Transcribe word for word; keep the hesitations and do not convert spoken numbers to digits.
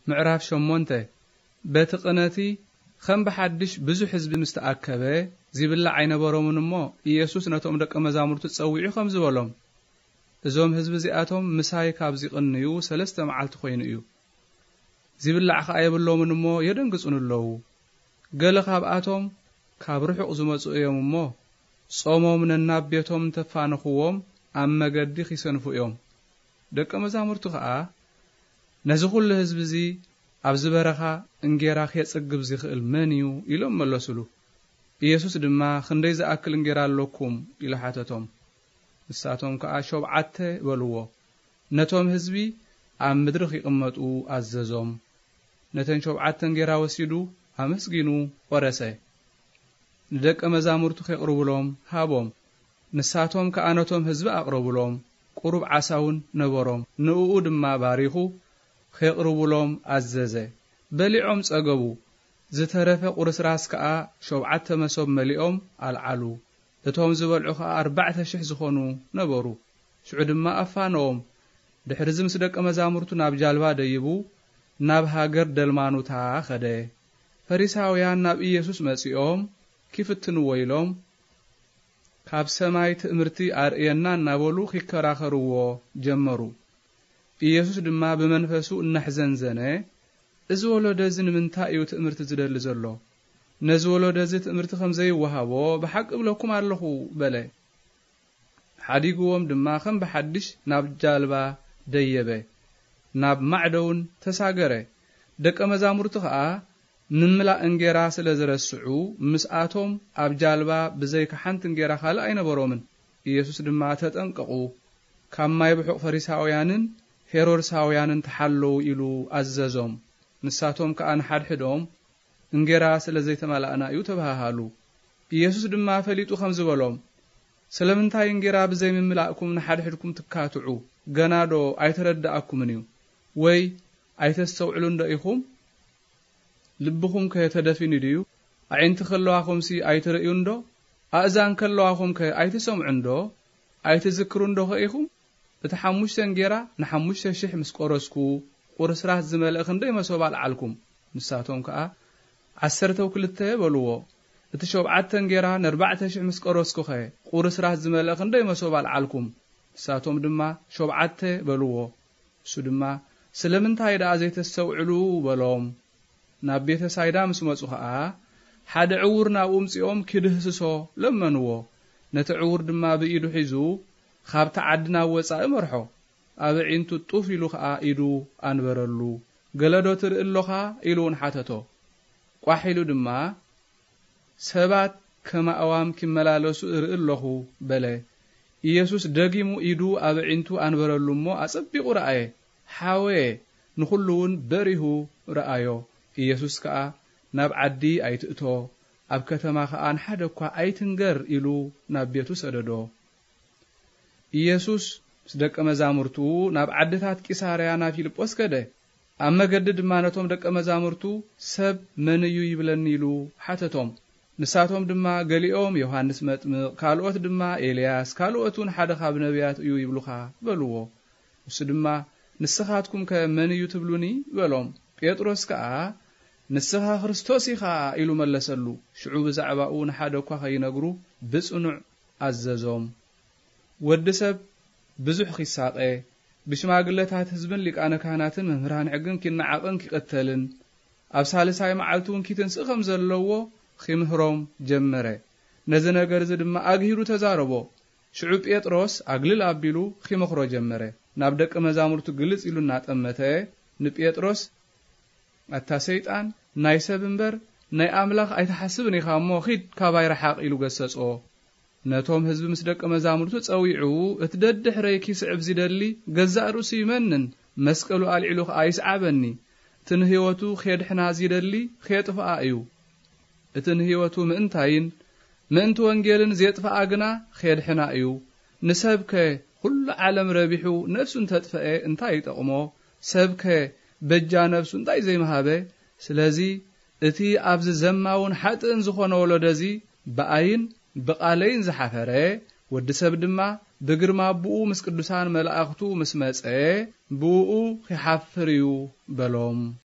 معراف شمونته بتقنتي خم بحدش بزو حزب مستأكبه زي بالله عين برومن مو يسوس نتوم دق مزامرتو تصويعو خم زبلهم ازوم حزب زياتهم مساي كابزي قنيو سلسته معلت خوينيو زي بالله خا يبلومن مو يدنقصونلو قال خاباتهم ካብ ርሑቕ ዝመጹ እዮም እሞ ጾሞም ንናብ ቤቶም ተፋንኽዎም ኣብ መገዲ ኺሰንፉ እዮም ደቀ መዛሙርቱ ኸኣ ነዚ ኩሉ ህዝቢ እዚ ኣብ ዝበረኻ እንጌራ ኺጽግብ ዝኽእል መን እዩ ኢሎም መለሱሉ ኢየሱስ ድማ ክንደይ ዝኣክል እንጌራ ኣለኩም ኢሉ ሓተቶም ንሳቶም ከኣ ሸውዓተ በልዎ ነቶም ህዝቢ ኣብ ምድሪ ኺቕመጡ ኣዘዞም ነተን ሸውዓተ እንጌራ ወሲዱ ኣመስጊኑ ቆረሰ ደቀ መዛሙርቱ ኸቅርብሎም ሃቦም ንሳቶም ከኣነቶም ህዝቢ ኣቅርብሎም ቁሩብ ዓሳውን ነበሮም ንኡኡ ድማ ባሪኹ ኸቅርብሎም ኣዘዘ በሊዖም ጸገቡ ዝተረፈ ቁርስራስ ከኣ ሸውዓተ መሶብ መሊኦም ኣልዓሉ እቶም ዝበልዑ ከኣ ኣርባዕተ ሽሕ ዝኾኑ ነበሩ ሽዑ ድማ ኣፋነዎም ድሕሪ ምስ ደቀ መዛሙርቱ ናብ ጃልባ ደይቡ ናብ ሃገር ደልማኑታ ኸደ ፈሪሳውያን ናብ ኢየሱስ መጺኦም كيفتنوا ويلهم كاب سماي تأمرتي أرئينا نابلو خيكراخروا جمروا إيسوس دما بمنفسو نحزن زنه ازولو دازن من تايو تأمرت زدل زلو نزولو دازي تأمرت خمزي وهابو بحق بلوكم عرلخو بلي حديقوهم دما خم بحدش ناب جالبا ديبه ناب معدون تساقره دك مزامرتو خا نملا انجيرا سلازرسعو مساتهم اب جالبا بزي كحنت انجيرا خال اين برومن يسوس دما تطنققو كما يبحق فريساويانن هيرودساويانن تحلو يلو اززوم مساتهم كان حدحدوم انجيرا سلازي تملانا يو تبهالو يسوس دما فليطو خمز بلوم سلامنتاي انجيرا بزي مملاكم نحدحدكم تكاتعو غنادو ايترداكمنيو وي ايتستوعلون دايخوم لبخم كيتدفين ديو عين تخلواكم سي ايترئيون دو أأذان كلواكم كي ايتسمعون دو ايتذكرون دو خيخم اتحموش تنجيرا نحموش تشيح مسكورسكو قرس راح زمال اخن دي مسوب على عالكم نساتهم كأ عسرتو كلتا بلوو اتشوب عاد تنجيرا نربع تشيح مسكورسكو خي قرس راح زمال اخن دي مسوب على عالكم نساتهم دما شوب عاد بلوو سو دما سلمن تايدا ازيت السوعلو بلوم ናብ ቤተ ሳይዳ ምስ መጹ ኸኣ ሓደ ዕውር ናብኦም ጽኦም ክድህስሶ ለመንዎ ነቲ ዕውር ድማ ብኢዱ ሒዙ ካብቲ ዓድና ወጻኢ መርሖ ኣብ ዒንቱ ጡፍ ኢሉ ኸኣ ኢዱ አንበረሉ ገለዶ ትርእሎኻ ኢሉን ሓተቶ ቋሒሉ ድማ ሰባት ከማእዋም ክመላለሱ እርእለኹ በለ ኢየሱስ ደጊሙ ኢዱ ኣብ ዒንቱ አንበረሉ እሞ ኣጸቢቑ ረአየ ሓዌ ንኹሉውን በሪሁ ረአዮ ኢየሱስ ከኣ ናብ ዓዲ ኣይትእቶ ኣብ ከተማ ከኣ ሓደ እኳ ኣይትንገር ኢሉ ናብ ቤቱ ሰደዶ ኢየሱስ ደቀ መዛሙርቱ ናብ ዓድታት ቂሳርያ ናብ ፊልጶስ ከደ ኣብ መገዲ ድማ ነቶም ደቀ መዛሙርቱ ሰብ መን እዩ ይብለኒ ኢሉ ሓተቶም ንሳቶም ድማ ገሊኦም ዮሐንስ መጥምቕ ካልኦት ድማ ኤልያስ ካልኦቱን ሓደ ካብ ነቢያት እዩ ይብሉኻ በልዎ እሱ ድማ ንስኻትኩም ከመን እዩ ትብሉኒ በሎም ጴጥሮስ ከኣ ንስኻ ክርስቶስ ኢኻ ኢሉ መለሰሉ ሽዑ ብዛዕባኡ ንሓደ እኳ ኸይነግሩ ብጽኑዕ ኣዘዞም ወዲ ሰብ ብዙሕ ኺሳቐ ብሽማግለታት ህዝብን ሊቃነ ካህናትን መምህራን ሕግን ኪነዓቕን ኪቐተልን ኣብ ሳልሳይ መዓልቱን ኪትንስእ ከም ዘለዎ ኺምህሮም ጀመረ ነዚ ነገር እዚ ድማ ኣግሂሩ ተዛረቦ ሽዑ ጴጥሮስ ኣግልል ኣቢሉ ኺመኽሮ ጀመረ ናብ ደቀ መዛሙርቱ ግልጽ ኢሉ እናጠመተ ንጴጥሮስ ኣታ ሰይጣን ናይ ሰብ እምበር ናይ ኣምላኽ ኣይተሓስብን ኢኻ እሞ ኺድ ካባይ ረሓቕ ኢሉ ገሰጾ ነቶም ህዝቢ ምስ ደቀ መዛሙርቱ ጸዊዑ እትደድሕረይ ኪስዕብ ዝደሊ ገዛእ ርእሱ ይመንን መስቀሉ ኣልዒሉ ኸኣ ይስዓበኒ እቲ ንህይወቱ ኼድሕና ዝደሊ ኼጥፍኣ እዩ እቲ ንህይወቱ ምእንታይን ምእንቲ ወንጌልን ዘጥፍኣ ግና ኼድሕና እዩ ንሰብከ ኩሉ ዓለም ረቢሑ ነፍሱን ተጥፍአ እንታይ ይጠቕሞ ሰብከ በጃ ነፍሱ እንታይ ዘይመሃበ ስለዚ እቲ ኣብዚ ዘማውን ሓጥን ዝኾነ ወለደዚ በኣይን በቃለይን ዝሓፈረ ወዲ ሰብ ድማ ብግርማ ብኡ ምስ ቅዱሳን መላእኽቱ ምስ መጸ ብኡ ኺሓፍር እዩ በሎም